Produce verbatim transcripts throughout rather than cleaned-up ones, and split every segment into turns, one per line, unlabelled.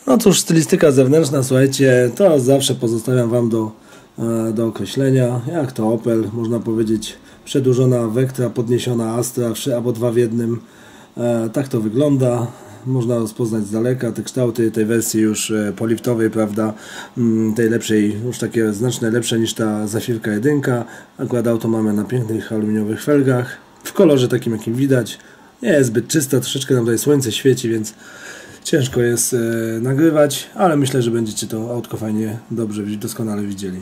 No cóż, stylistyka zewnętrzna, słuchajcie, to zawsze pozostawiam Wam do, do określenia. Jak to Opel, można powiedzieć, przedłużona Vectra, podniesiona Astra, albo dwa w jednym. Tak to wygląda. Można rozpoznać z daleka te kształty tej wersji już poliftowej, prawda, tej lepszej, już takie znacznie lepsze niż ta Zafirka jeden. Akurat auto mamy na pięknych aluminiowych felgach, w kolorze takim jakim widać. Nie jest zbyt czysta, troszeczkę nam tutaj słońce świeci, więc ciężko jest e, nagrywać, ale myślę, że będziecie to autko fajnie, dobrze, doskonale widzieli.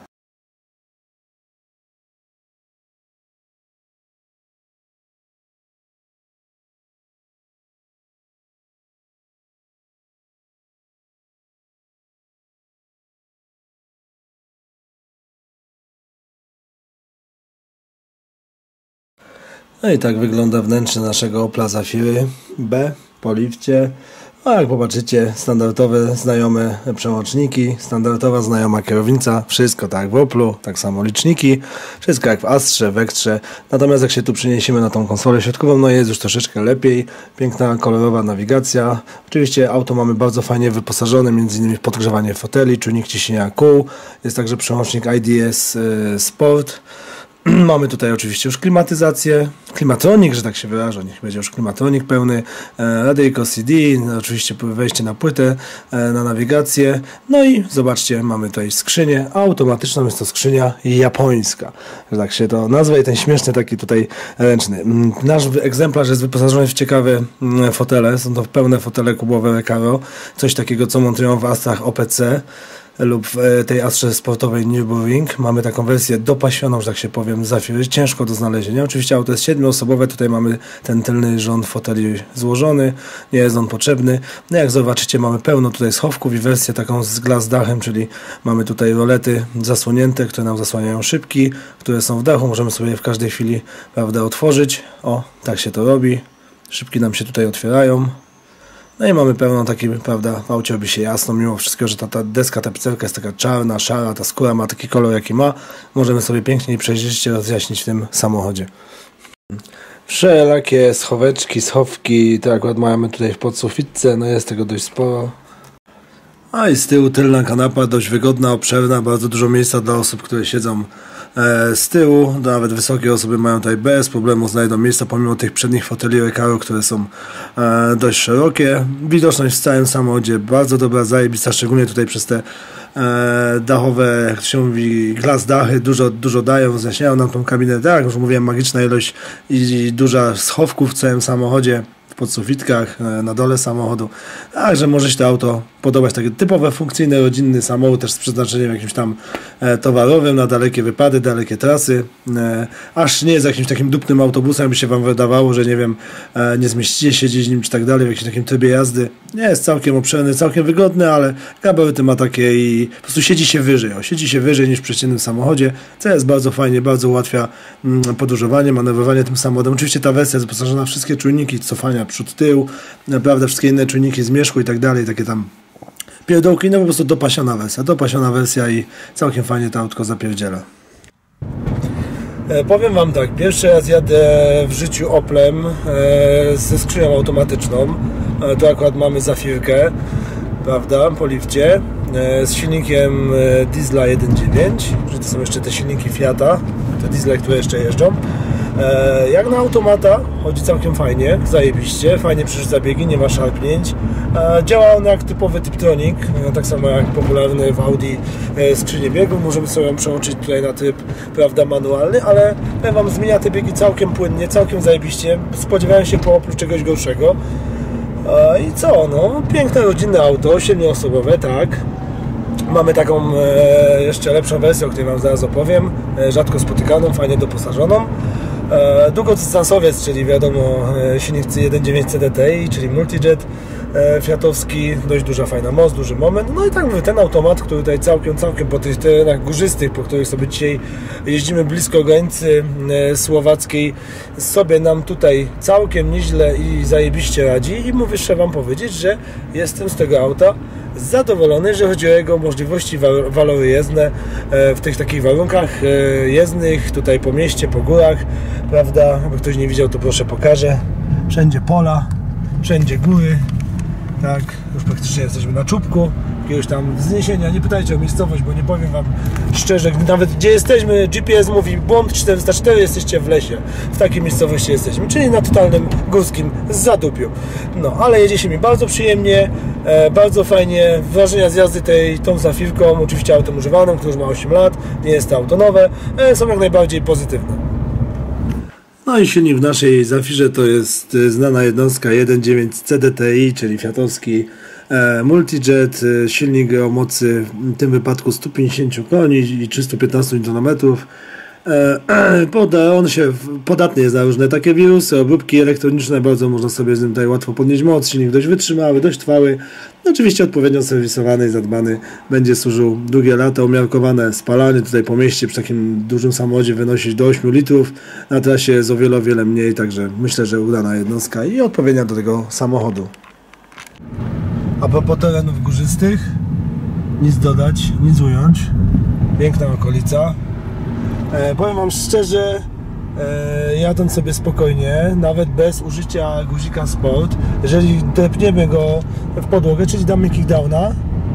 No i tak wygląda wnętrze naszego Opla Zafiry B po lifcie. A jak popatrzycie, standardowe, znajome przełączniki, standardowa, znajoma kierownica, wszystko tak jak w Oplu, tak samo liczniki, wszystko jak w Astrze, Vectrze. Natomiast jak się tu przeniesiemy na tą konsolę środkową, no jest już troszeczkę lepiej, piękna, kolorowa nawigacja. Oczywiście auto mamy bardzo fajnie wyposażone, między innymi w podgrzewanie foteli, czujnik ciśnienia kół, jest także przełącznik I D S Sport. Mamy tutaj oczywiście już klimatyzację, klimatronik, że tak się wyrażę, niech będzie już klimatronik pełny, e, radyjko C D, no, oczywiście wejście na płytę, e, na nawigację, no i zobaczcie, mamy tutaj skrzynię automatyczną, jest to skrzynia japońska, że tak się to nazwa, i ten śmieszny taki tutaj ręczny. Nasz egzemplarz jest wyposażony w ciekawe fotele, są to pełne fotele kubowe Recaro, coś takiego co montują w Astrach O P C lub w tej Astrze sportowej Nürburgring. Mamy taką wersję dopasioną, że tak się powiem, Zafiry, ciężko do znalezienia. Oczywiście auto jest siedmioosobowe, tutaj mamy ten tylny rząd foteli złożony, nie jest on potrzebny. No jak zobaczycie, mamy pełno tutaj schowków i wersję taką z glass dachem, czyli mamy tutaj rolety zasłonięte, które nam zasłaniają szybki, które są w dachu, możemy sobie je w każdej chwili, prawda, otworzyć. O, tak się to robi. Szybki nam się tutaj otwierają. No i mamy pełną taki, prawda, w aucie robi się jasno, mimo wszystkiego, że ta, ta deska, ta pizzerka jest taka czarna, szara, ta skóra ma taki kolor jaki ma. Możemy sobie pięknie i przejrzyście rozjaśnić w tym samochodzie. Wszelakie schoweczki, schowki, to akurat mamy tutaj w podsufitce, no jest tego dość sporo. A i z tyłu tylna kanapa, dość wygodna, obszerna, bardzo dużo miejsca dla osób, które siedzą e, z tyłu. Nawet wysokie osoby mają tutaj bez problemu znajdą miejsca, pomimo tych przednich foteli Recaro, które są e, dość szerokie. Widoczność w całym samochodzie bardzo dobra, zajebista, szczególnie tutaj przez te e, dachowe, jak to się mówi, glass dachy, dużo, dużo dają, rozjaśniają nam tą kabinę. Tak, jak już mówiłem, magiczna ilość i, i duża schowków w całym samochodzie, w podsufitkach, na dole samochodu. Także może się to auto podobać, takie typowe, funkcyjne, rodzinny samochód, też z przeznaczeniem jakimś tam e, towarowym, na dalekie wypady, dalekie trasy. E, aż nie jest jakimś takim dupnym autobusem, by się Wam wydawało, że nie wiem, e, nie zmieścicie się gdzieś nim, czy tak dalej, w jakimś takim trybie jazdy. Nie, jest całkiem obszerny, całkiem wygodny, ale gabaryty ma takie i po prostu siedzi się wyżej, o, siedzi się wyżej niż w przeciętnym samochodzie, co jest bardzo fajnie, bardzo ułatwia mm, podróżowanie, manewrowanie tym samochodem. Oczywiście ta wersja jest wyposażona w wszystkie czujniki cofania przód, tył, naprawdę wszystkie inne czujniki zmierzchu i tak dalej, takie tam pierdołki, no po prostu dopasiona wersja, dopasiona wersja i całkiem fajnie to autko zapierdziela. E, powiem Wam tak, pierwszy raz jadę w życiu Oplem e, ze skrzynią automatyczną, e, tu akurat mamy Zafirkę, prawda, po lifcie, e, z silnikiem e, diesla jeden dziewięć, że to są jeszcze te silniki Fiata, te diesle, które jeszcze jeżdżą. E, jak na automata, chodzi całkiem fajnie, zajebiście, fajnie przerzuca biegi, nie ma szarpnięć. E, działa on jak typowy Tiptronic, e, tak samo jak popularny w Audi e, skrzynie biegów. Możemy sobie ją przełączyć tutaj na tryb, prawda, manualny, ale powiem Wam, zmienia te biegi całkiem płynnie, całkiem zajebiście. Spodziewałem się po Oplu czegoś gorszego. E, I co, no, piękne rodzinne auto, siedmioosobowe, tak. Mamy taką e, jeszcze lepszą wersję, o której Wam zaraz opowiem, e, rzadko spotykaną, fajnie doposażoną. E, długodystansowiec, czyli wiadomo e, silnik jeden dziewięć C D T I, czyli multijet e, fiatowski, dość duża fajna moc, duży moment. No i tak mówię, ten automat, który tutaj całkiem, całkiem po tych terenach górzystych, po których sobie dzisiaj jeździmy blisko granicy e, słowackiej, sobie nam tutaj całkiem nieźle i zajebiście radzi i muszę Wam powiedzieć, że jestem z tego auta zadowolony, jeżeli chodzi o jego możliwości, walory jezdne w tych takich warunkach jezdnych, tutaj po mieście, po górach, prawda, jakby ktoś nie widział, to proszę pokażę, wszędzie pola, wszędzie góry, Tak, już praktycznie jesteśmy na czubku jakiegoś tam wzniesienia. Nie pytajcie o miejscowość, bo nie powiem wam szczerze, nawet gdzie jesteśmy, G P S mówi błąd czterysta cztery, jesteście w lesie. W takiej miejscowości jesteśmy, czyli na totalnym górskim zadupiu. No, ale jedzie się mi bardzo przyjemnie, e, bardzo fajnie. Wrażenia z jazdy tej tą Zafirką, oczywiście autem używanym, który już ma osiem lat, nie jest to auto nowe, e, są jak najbardziej pozytywne. No i silnik w naszej Zafirze to jest znana jednostka jeden przecinek dziewięć C D T I, czyli fiatowski e, multijet, e, silnik o mocy w tym wypadku stu pięćdziesięciu koni i trzystu piętnastu niutonometrów. E, poda, on się podatny jest na różne takie wirusy, obróbki elektroniczne, bardzo można sobie z nim tutaj łatwo podnieść moc, silnik dość wytrzymały, dość trwały, oczywiście odpowiednio serwisowany i zadbany, będzie służył długie lata, umiarkowane spalanie tutaj po mieście przy takim dużym samochodzie wynosić do ośmiu litrów, na trasie jest o wiele, o wiele mniej, także myślę, że udana jednostka i odpowiednia do tego samochodu. A propos terenów górzystych, nic dodać, nic ująć, piękna okolica. E, powiem wam szczerze, e, jadąc sobie spokojnie, nawet bez użycia guzika Sport, jeżeli depniemy go w podłogę, czyli damy kickdowna,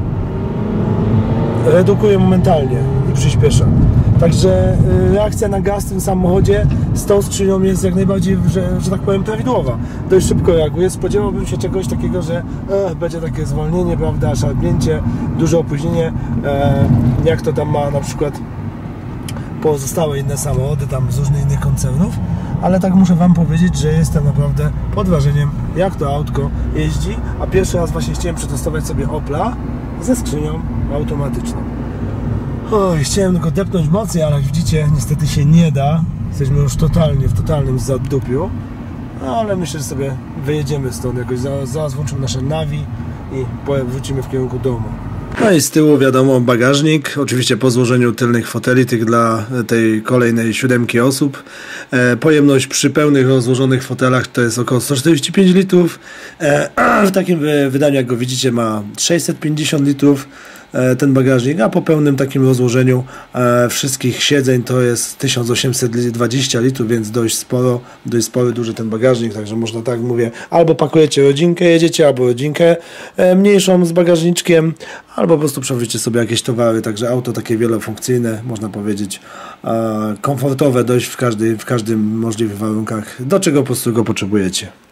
redukuje momentalnie i przyspiesza. Także e, reakcja na gaz w tym samochodzie z tą skrzynią jest jak najbardziej, że, że tak powiem, prawidłowa. Dość szybko reaguje. Spodziewałbym się czegoś takiego, że e, będzie takie zwolnienie, prawda, szarpnięcie, duże opóźnienie, e, jak to tam ma na przykład pozostałe inne samochody tam z różnych innych koncernów, ale tak muszę wam powiedzieć, że jestem naprawdę pod wrażeniem, jak to autko jeździ, a pierwszy raz właśnie chciałem przetestować sobie Opla ze skrzynią automatyczną. Oj, chciałem tylko depnąć mocniej, ale jak widzicie, niestety się nie da. Jesteśmy już totalnie w totalnym zadupiu, no, ale myślę, że sobie wyjedziemy stąd jakoś, zaraz włączymy nasze Navi i wrócimy w kierunku domu. No i z tyłu wiadomo bagażnik, oczywiście po złożeniu tylnych foteli, tych dla tej kolejnej siódemki osób. E, pojemność przy pełnych rozłożonych fotelach to jest około sto czterdzieści pięć litrów, e, a w takim wydaniu jak go widzicie ma sześćset pięćdziesiąt litrów e, ten bagażnik, a po pełnym takim rozłożeniu e, wszystkich siedzeń to jest tysiąc osiemset dwadzieścia litrów, więc dość sporo, dość spory, duży ten bagażnik, także można tak mówię, albo pakujecie rodzinkę, jedziecie, albo rodzinkę e, mniejszą z bagażniczkiem, albo po prostu przewozicie sobie jakieś towary, także auto takie wielofunkcyjne, można powiedzieć, e, komfortowe dość w, każdej, w każdym możliwych warunkach, do czego po prostu go potrzebujecie.